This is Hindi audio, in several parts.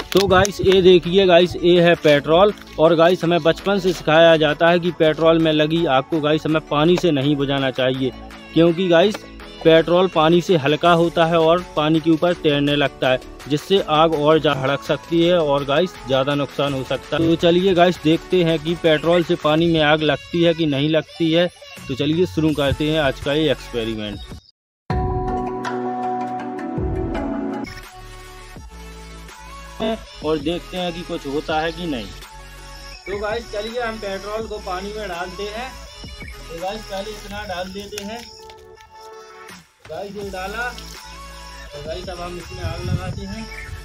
तो गाइस ये देखिए गाइस, ये है पेट्रोल। और गाइस हमें बचपन से सिखाया जाता है कि पेट्रोल में लगी आग को गाइस हमें पानी से नहीं बुझाना चाहिए, क्योंकि गाइस पेट्रोल पानी से हल्का होता है और पानी के ऊपर तैरने लगता है, जिससे आग और भड़क सकती है और गाइस ज़्यादा नुकसान हो सकता है। तो चलिए गाइस देखते हैं कि पेट्रोल से पानी में आग लगती है कि नहीं लगती है। तो चलिए शुरू करते हैं आज का ये एक्सपेरिमेंट। और देखते हैं कि कुछ होता है कि नहीं। तो गाइस चलिए हम पेट्रोल को पानी में डालते हैं। तो गाइस पहले इतना डाल देते हैं। गाइस ये डाला। तो गाइस अब हम इसमें आग लगाते हैं।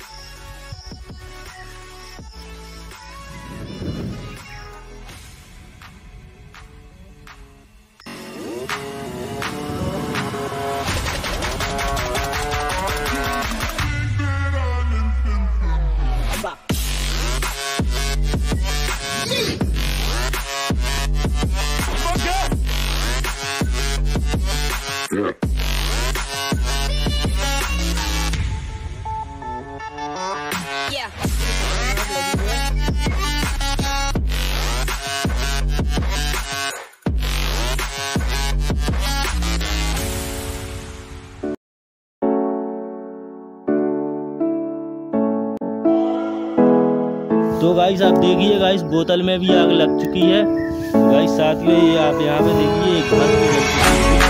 तो गाइस आप देखिए गाइस बोतल में भी आग लग चुकी है। गाइस साथियों ये आप यहाँ पे देखिए एक हाथ भी जल चुकी है।